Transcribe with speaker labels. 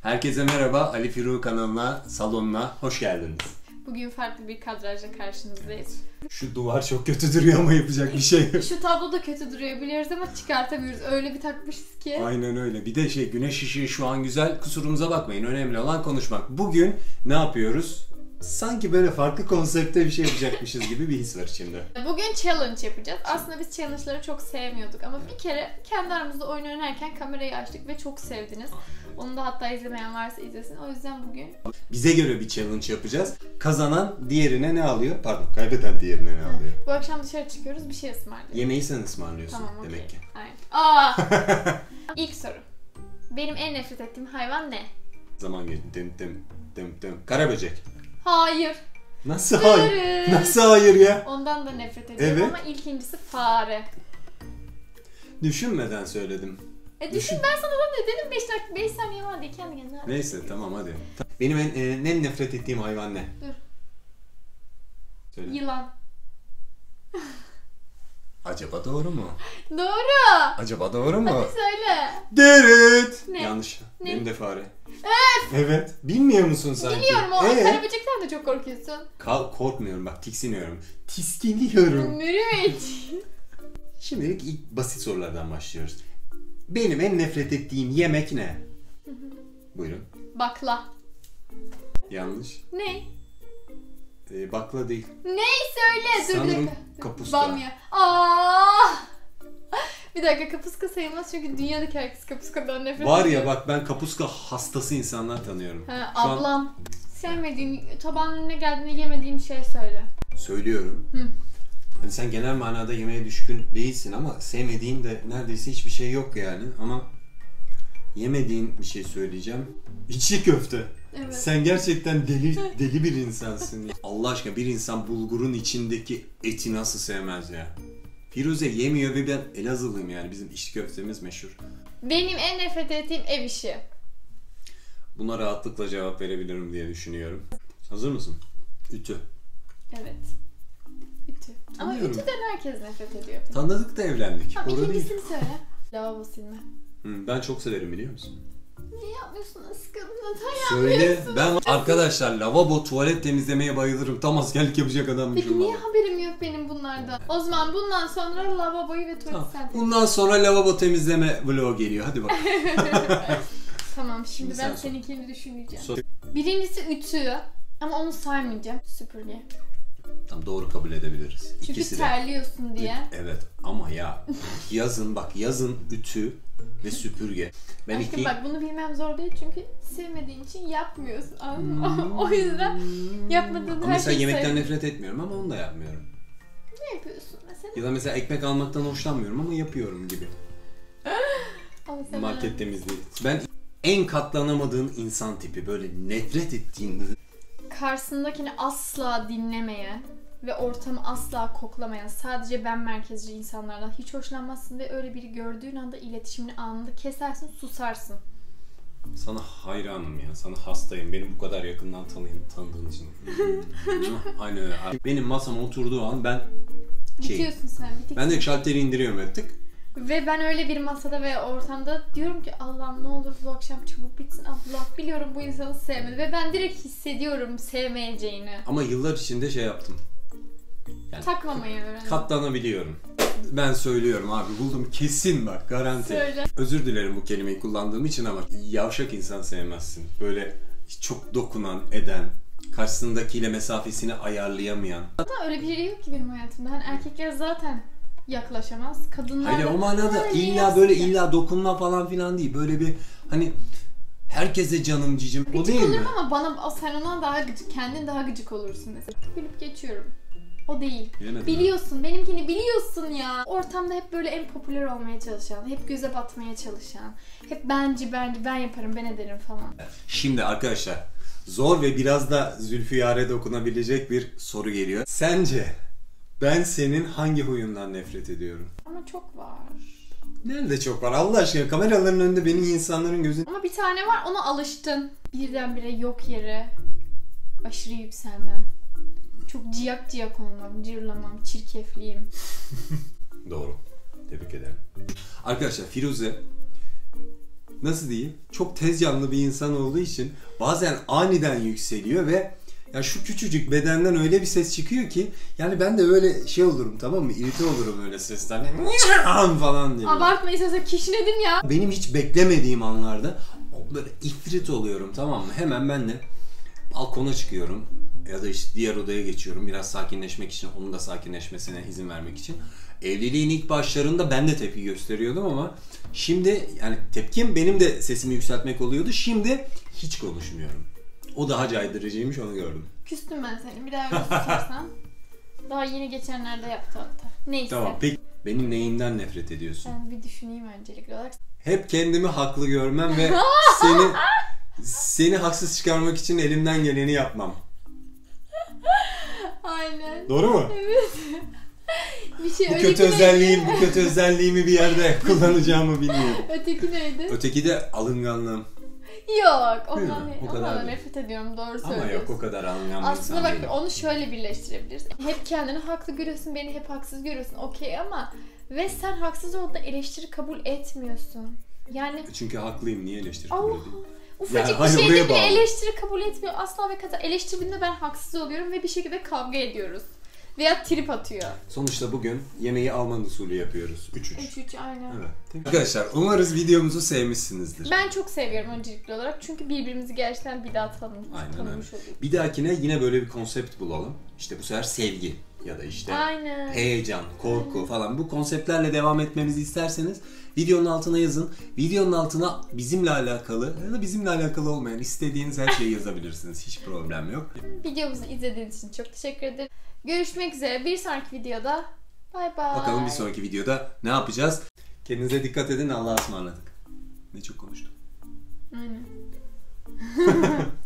Speaker 1: Herkese merhaba, Ali Firu kanalına, salonuna hoş geldiniz.
Speaker 2: Bugün farklı bir kadrajla karşınızdayız.
Speaker 1: Şu duvar çok kötü duruyor ama yapacak bir şey yok.
Speaker 2: Şu tablo da kötü duruyor biliyoruz ama çıkartamıyoruz. Öyle bir takmışız ki.
Speaker 1: Aynen öyle. Bir de güneş ışığı şu an güzel, kusurumuza bakmayın. Önemli olan konuşmak. Bugün ne yapıyoruz? Sanki böyle farklı konsepte bir şey yapacakmışız gibi bir his var içimde.
Speaker 2: Bugün challenge yapacağız. Aslında biz challenge'ları çok sevmiyorduk ama bir kere kendi aramızda oyun oynarken kamerayı açtık ve çok sevdiniz. Onu da hatta izlemeyen varsa izlesin. O yüzden bugün
Speaker 1: Bize göre bir challenge yapacağız. Kazanan diğerine ne alıyor? Pardon, kaybeden diğerine ne alıyor?
Speaker 2: bu akşam dışarı çıkıyoruz, bir şey ısmarlıyoruz.
Speaker 1: Yemeği sen ısmarlıyorsun
Speaker 2: Tamam,
Speaker 1: demek ki.
Speaker 2: Aynen. İlk soru. Benim en nefret ettiğim hayvan ne?
Speaker 1: Zaman geçti. Dım. Karaböcek.
Speaker 2: Hayır.
Speaker 1: Nasıl hayır? Nasıl hayır ya?
Speaker 2: Ondan da nefret ediyorum
Speaker 1: Evet.
Speaker 2: ama ilkincisi fare.
Speaker 1: Düşünmeden söyledim.
Speaker 2: Düşün, ben sana da ne dedim, 5 dakika 5 saniye var diye kendi kendine.
Speaker 1: Neyse tamam hadi. Benim en nefret ettiğim hayvan ne?
Speaker 2: Dur.
Speaker 1: Söyle.
Speaker 2: Yılan.
Speaker 1: Acaba doğru mu?
Speaker 2: Doğru.
Speaker 1: Acaba doğru mu?
Speaker 2: Hadi söyle.
Speaker 1: Dırıt.
Speaker 2: Ne?
Speaker 1: Yanlış.
Speaker 2: Ne?
Speaker 1: Benim de fare. Evet. Bilmiyor musun sanki?
Speaker 2: Biliyorum, o karaböcekten de çok korkuyorsun.
Speaker 1: Korkmuyorum bak, tiksiniyorum. Tiskiniyorum.
Speaker 2: Mürüvvet.
Speaker 1: Şimdilik ilk basit sorulardan başlıyoruz. Benim en nefret ettiğim yemek ne? Buyurun.
Speaker 2: Bakla.
Speaker 1: Yanlış.
Speaker 2: Ne?
Speaker 1: Bakla değil.
Speaker 2: Ne söyle? Dur bir
Speaker 1: Sanırım
Speaker 2: dakika.
Speaker 1: kapuska.
Speaker 2: Bamya. Bir dakika, kapuska sayılmaz çünkü dünyadaki herkes kapuskadan nefret ediyor.
Speaker 1: Var ya bak, ben kapuska hastası insanlar tanıyorum.
Speaker 2: Ha,
Speaker 1: Şu an
Speaker 2: ablam. Sevmediğin, tabağın önüne geldiğinde yemediğin şey söyle.
Speaker 1: söylüyorum.
Speaker 2: Hı.
Speaker 1: Hani sen genel manada yemeğe düşkün değilsin ama sevmediğin de neredeyse hiçbir şey yok yani. Ama yemediğin bir şey söyleyeceğim. İçli köfte.
Speaker 2: Evet.
Speaker 1: Sen gerçekten deli bir insansın. Allah aşkına, bir insan bulgurun içindeki eti nasıl sevmez ya? Firuze yemiyor ve ben Elazığlıyım yani, bizim içli köftemiz meşhur.
Speaker 2: Benim en nefret ettiğim ev işi.
Speaker 1: Buna rahatlıkla cevap verebilirim diye düşünüyorum. Hazır mısın? Ütü.
Speaker 2: Evet. Ütü. Ama
Speaker 1: Tanıyorum.
Speaker 2: ütüden herkes nefret ediyor.
Speaker 1: Tanıdık da evlendik.
Speaker 2: Tamam,
Speaker 1: Doğru değil.
Speaker 2: ikincisini söyle. Lavabo silme.
Speaker 1: Ben çok severim, biliyor musun?
Speaker 2: Niye yapmıyorsun aşkım?
Speaker 1: Söyle. Ben arkadaşlar lavabo, tuvalet temizlemeye bayılırım. Tam askerlik yapacak adammışım.
Speaker 2: Peki niye
Speaker 1: vallahi.
Speaker 2: haberim yok benim bunlardan? O zaman bundan sonra lavaboyu ve tuvaleti
Speaker 1: Tamam.
Speaker 2: sen temizle.
Speaker 1: Bundan sonra lavabo temizleme vlogu geliyor. Hadi bak.
Speaker 2: Tamam, şimdi
Speaker 1: Şimdi sen
Speaker 2: ben
Speaker 1: sor.
Speaker 2: seninkini düşüneceğim.
Speaker 1: Sor.
Speaker 2: Birincisi ütü. Ama onu saymayacağım. Süpürge.
Speaker 1: Tam doğru kabul edebiliriz.
Speaker 2: Çünkü
Speaker 1: İkisi de.
Speaker 2: terliyorsun diye.
Speaker 1: Evet ama ya yazın ütü ve süpürge. Ben
Speaker 2: Aşkım bak, bunu bilmem zor değil çünkü sevmediğin için yapmıyorsun, anladın mı? O yüzden yapmadığın
Speaker 1: Ama
Speaker 2: her
Speaker 1: mesela
Speaker 2: şeyi
Speaker 1: yemekten
Speaker 2: sayın.
Speaker 1: nefret etmiyorum ama onu da yapmıyorum.
Speaker 2: Ne yapıyorsun mesela?
Speaker 1: Ya da mesela ekmek almaktan hoşlanmıyorum ama yapıyorum gibi.
Speaker 2: Ama sen
Speaker 1: Market temizliği. Ben en katlanamadığın insan tipi, böyle nefret ettiğin.
Speaker 2: karşısındakini asla dinlemeyen ve ortamı asla koklamayan, sadece ben merkezci insanlardan hiç hoşlanmazsın ve öyle biri gördüğün anda iletişimini anında kesersin, susarsın.
Speaker 1: Sana hayranım ya, sana hastayım. Beni bu kadar yakından tanıdığın için. Aynen öyle. Benim masama oturduğu an ben
Speaker 2: Bitiyorsun sen, bitik.
Speaker 1: ben de şalteri indiriyorum artık.
Speaker 2: Ve ben öyle bir masada ve ortamda diyorum ki Allah'ım ne olur bu akşam çabuk bitsin. Allah, biliyorum bu insanı sevmedi ve ben direkt hissediyorum sevmeyeceğini.
Speaker 1: Ama yıllar içinde yaptım. Yani
Speaker 2: Takmamayı öğrendim.
Speaker 1: katlanabiliyorum. Ben söylüyorum abi, buldum kesin, bak garanti.
Speaker 2: Söyle.
Speaker 1: Özür dilerim bu kelimeyi kullandığım için ama yavşak insan sevmezsin. Böyle çok dokunan, eden, karşısındakiyle mesafesini ayarlayamayan.
Speaker 2: Hatta öyle biri yok ki benim hayatımda. Hani erkekler zaten yaklaşamaz. Kadınlar
Speaker 1: Hayır,
Speaker 2: da...
Speaker 1: o manada
Speaker 2: Ha,
Speaker 1: illa böyle
Speaker 2: yapsın.
Speaker 1: illa dokunma falan filan değil. Böyle bir hani herkese canım cicim. O
Speaker 2: Gıcık
Speaker 1: değil mi?
Speaker 2: olurum ama sen ona daha gıcık, kendin daha gıcık olursun mesela. Gülüp geçiyorum. O değil.
Speaker 1: Bilemedim.
Speaker 2: Biliyorsun, benimkini biliyorsun ya. Ortamda hep böyle en popüler olmaya çalışan, hep göze batmaya çalışan, hep bence ben yaparım, ben ederim falan.
Speaker 1: Şimdi arkadaşlar, zor ve biraz da Zülfiyare dokunabilecek bir soru geliyor. Sence ben senin hangi huyundan nefret ediyorum?
Speaker 2: Ama çok var.
Speaker 1: Nerede çok var Allah aşkına, kameraların önünde benim insanların gözü...
Speaker 2: Ama bir tane var, ona alıştın. Birdenbire yok yere aşırı yükselmem. Çok ciyak olmam, cırlamam, çirkefliyim.
Speaker 1: Doğru. Tebrik ederim. Arkadaşlar Firuze nasıl diyeyim, çok tez canlı bir insan olduğu için bazen aniden yükseliyor ve ya şu küçücük bedenden öyle bir ses çıkıyor ki yani ben de öyle şey olurum, tamam mı? İrite olurum öyle sesten. Falan diye.
Speaker 2: Abartma istersen kişnedim ya.
Speaker 1: Benim hiç beklemediğim anlarda böyle ifrit oluyorum, tamam mı? Hemen ben de balkona çıkıyorum ya da işte diğer odaya geçiyorum biraz sakinleşmek için, onun da sakinleşmesine izin vermek için. Evliliğin ilk başlarında ben de tepki gösteriyordum ama şimdi yani tepkim benim de sesimi yükseltmek oluyordu. Şimdi hiç konuşmuyorum. O daha caydırıcıymış, onu gördüm.
Speaker 2: Küstüm ben seni. Bir daha öyle susarsan. Daha yeni geçenlerde yaptı hatta. Neyse.
Speaker 1: Tamam, peki benim neyimden nefret ediyorsun?
Speaker 2: Ben bir düşüneyim öncelikli olarak.
Speaker 1: Hep kendimi haklı görmem ve seni haksız çıkarmak için elimden geleni yapmam.
Speaker 2: Aynen.
Speaker 1: Doğru mu?
Speaker 2: Evet. Bir şey
Speaker 1: Bu kötü özelliğimi bir yerde kullanacağımı bilmiyorum.
Speaker 2: Öteki neydi?
Speaker 1: Öteki de alınganlığım.
Speaker 2: Yok, ondan
Speaker 1: o kadar
Speaker 2: ondan
Speaker 1: değil.
Speaker 2: nefret ediyorum, doğru söylüyorsun.
Speaker 1: Ama yok, o kadar alıngan bir
Speaker 2: aslında
Speaker 1: insan
Speaker 2: bak
Speaker 1: değilim.
Speaker 2: onu şöyle birleştirebiliriz. Hep kendini haklı görüyorsun, beni hep haksız görüyorsun. Okey ama ve sen haksız olduğunda eleştiri kabul etmiyorsun. Yani
Speaker 1: Çünkü haklıyım, niye eleştiri kabul
Speaker 2: Allah,
Speaker 1: edeyim?
Speaker 2: ufacık
Speaker 1: Yani
Speaker 2: bir
Speaker 1: hayır,
Speaker 2: şeyde
Speaker 1: oraya
Speaker 2: bile
Speaker 1: bağlı.
Speaker 2: eleştiri kabul etmiyor. Asla ve kata eleştirdiğinde ben haksız oluyorum ve bir şekilde kavga ediyoruz. Veya trip atıyor.
Speaker 1: Sonuçta bugün yemeği Alman usulü yapıyoruz. 3-3.
Speaker 2: 3-3 aynen.
Speaker 1: Evet. Arkadaşlar umarız videomuzu sevmişsinizdir.
Speaker 2: Ben çok seviyorum öncelikli olarak çünkü birbirimizi gerçekten bir daha
Speaker 1: Aynen
Speaker 2: tanımış olduk.
Speaker 1: Bir dahakine yine böyle bir konsept bulalım. İşte bu sefer sevgi ya da işte
Speaker 2: Aynen.
Speaker 1: heyecan, korku falan, bu konseptlerle devam etmemizi isterseniz videonun altına yazın. Videonun altına bizimle alakalı ya da bizimle alakalı olmayan istediğiniz her şeyi yazabilirsiniz. Hiç problem yok.
Speaker 2: Videomuzu izlediğiniz için çok teşekkür ederim. Görüşmek üzere bir sonraki videoda. Bay bay.
Speaker 1: Bakalım bir sonraki videoda ne yapacağız? Kendinize dikkat edin. Allah'a ısmarladık. Ne çok konuştum.
Speaker 2: Aynen.